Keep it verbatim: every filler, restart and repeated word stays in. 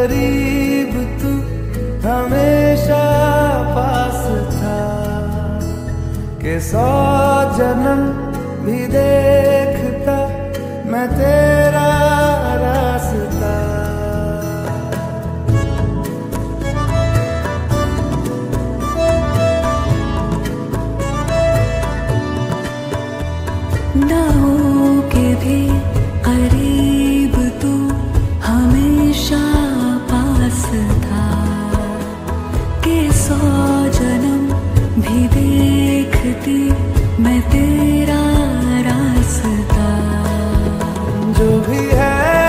करीब तू हमेशा पास था, कि सौ जन्म भी देखता मैं तेरा रास्ता। ना हो के भी करीब तू हमेशा पास था, कि सौ जन्म भी देखती मैं तेरा रास्ता। जो भी है